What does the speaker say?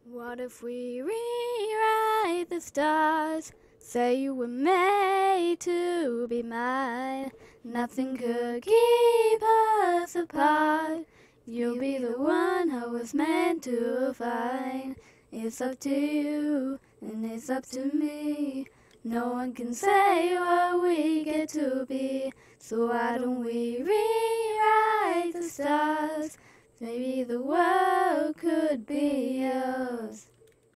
What if we rewrite the stars? Say you were made to be mine. Nothing could keep us apart. You'll be the one I was meant to find. It's up to you, and it's up to me. No one can say what we get to be. So why don't we rewrite the stars? Maybe the world could be yours.